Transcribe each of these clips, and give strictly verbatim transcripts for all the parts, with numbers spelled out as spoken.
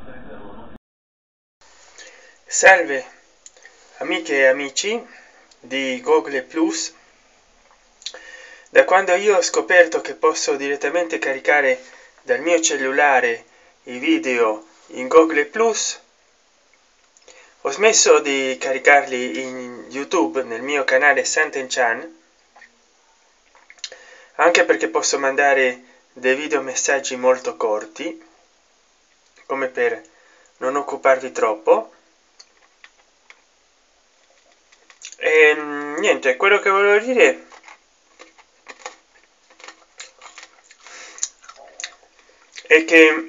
Salve amiche e amici di Google Plus. Da quando io ho scoperto che posso direttamente caricare dal mio cellulare i video in Google Plus, ho smesso di caricarli in YouTube nel mio canale Santen Chan, anche perché posso mandare dei video messaggi molto corti, come per non occuparvi troppo. E niente, quello che volevo dire è che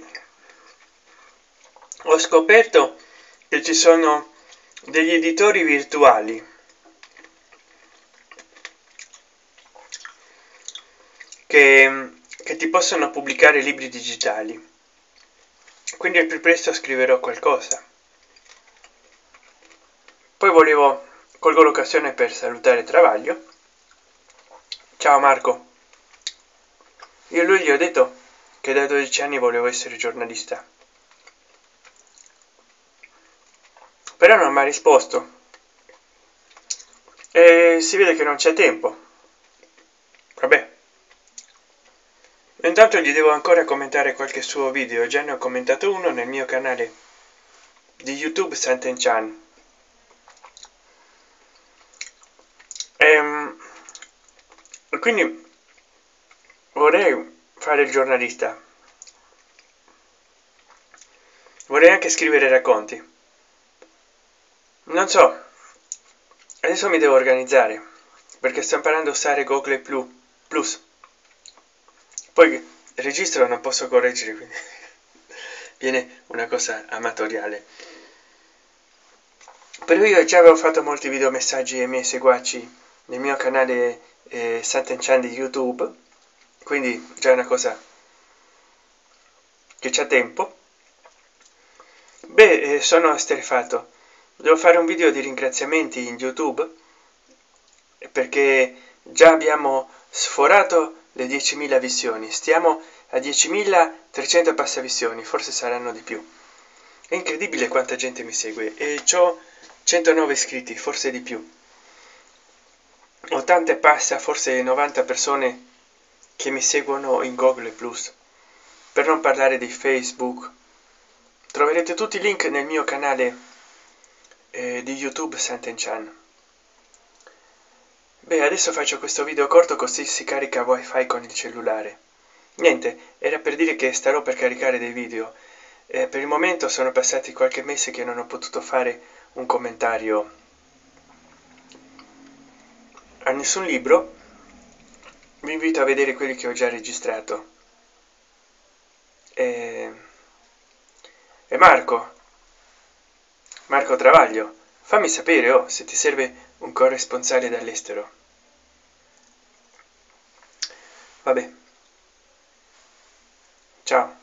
ho scoperto che ci sono degli editori virtuali che, che ti possono pubblicare libri digitali, quindi al più presto scriverò qualcosa. Poi volevo colgo l'occasione per salutare Travaglio. Ciao Marco. Io a lui gli ho detto che da dodici anni volevo essere giornalista, però non mi ha risposto e si vede che non c'è tempo. Vabbè, intanto gli devo ancora commentare qualche suo video. Già ne ho commentato uno nel mio canale di YouTube Santen Chan. Ehm, quindi vorrei fare il giornalista, vorrei anche scrivere racconti. Non so, adesso mi devo organizzare perché sto imparando a usare Google Plus. Poi registro, non posso correggere, quindi viene una cosa amatoriale. Però io già avevo fatto molti video messaggi ai miei seguaci nel mio canale eh, Santen Chan di YouTube, quindi già è una cosa che c'è tempo. Beh, eh, sono esterrefatto. Devo fare un video di ringraziamenti in YouTube perché già abbiamo sforato le diecimila visioni, stiamo a diecimilatrecento passa visioni, forse saranno di più. È incredibile quanta gente mi segue e c'ho centonove iscritti, forse di più. ottanta passa, forse novanta persone che mi seguono in Google Plus, per non parlare di Facebook. Troverete tutti i link nel mio canale eh, di YouTube Santen Chan. Beh, adesso faccio questo video corto così si carica wifi con il cellulare. Niente, era per dire che starò per caricare dei video. Eh, per il momento sono passati qualche mese che non ho potuto fare un commentario a nessun libro. Vi invito a vedere quelli che ho già registrato. E, e Marco, Marco Travaglio, fammi sapere oh, se ti serve un corresponsale dall'estero. Vabbè, ciao.